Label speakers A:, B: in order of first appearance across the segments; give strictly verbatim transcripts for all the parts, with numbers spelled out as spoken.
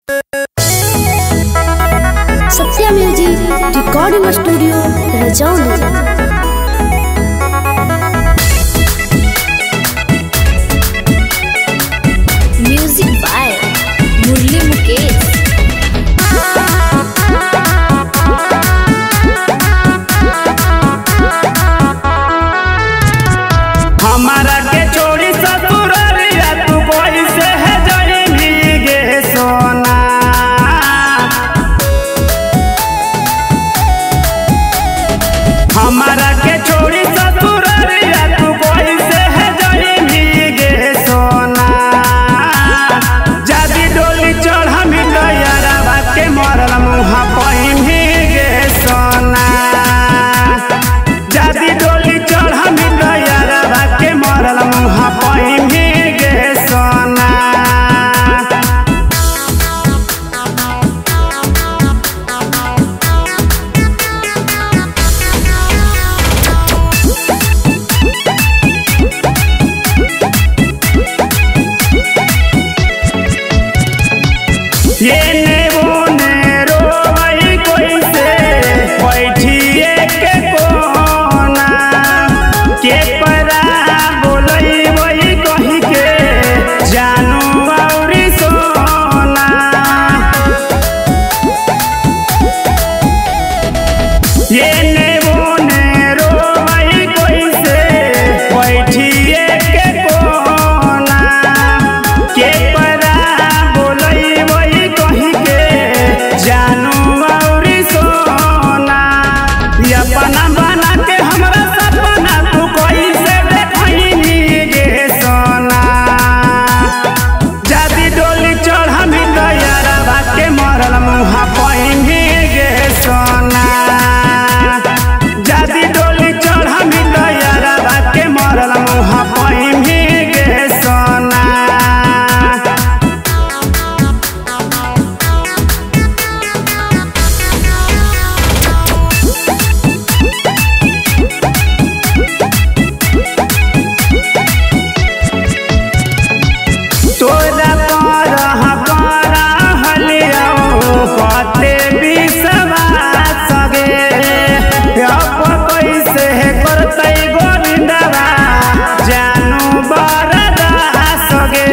A: सत्या music recording studio Rajauli.
B: हमारा के छोड़ी ससुररिया तू कोई से है जाएंगी गे सोना। हमारा के छोड़ी ससुररिया तू कोई से है जाएंगी गे सोना। जादी डोली चढ़ हम यारवा के मरल मुहा पहिनी गे सोना। जादी डोली चढ़ हम के मरल मुहा पहिनी गे सोना। ये ने वो ने रोई कोई से बैठिए के कोना के परा ये ने वो ने रोई कोई से बैठिए के कोना के परा बोलई वही कही के जानू और सोना। अपना बना के हमरा सपना तू कोई से देखनी गे सोना। जादी डोली चढ़ हम यारवा के मरल मुहा पहिनी गे सोना। जादी डोली चढ़ हम यारवा के मरल मुहा पहिनी गे सोना। तोरा पर हकारा हलियाओ पते विश्वास गे अब कैसे करतै गोविंदवा जानू बरदास गे।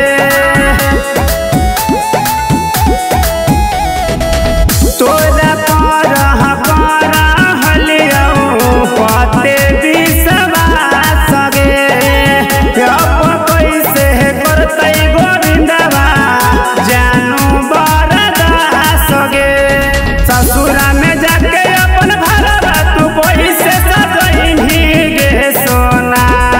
B: तोरा पर हकारा हलियाओ पते विश्वास गे अब कैसे करतै गोविंदवा जानू बरदास गे। ससुरा में जाके अपन घरवा तू कोई से सजैनी गे सोना।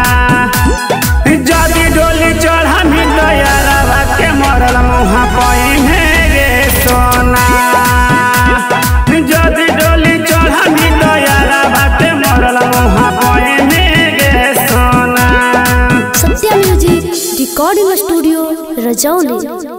B: जादी डोली चढ़ हम यारवा के मरल मुहा पहिने गे सोना। जादी डोली चढ़ हम यारवा के मरल मुहा पहिने गे सोना।
A: सत्या म्यूजिक रिकॉर्डिंग स्टूडियो रजौली।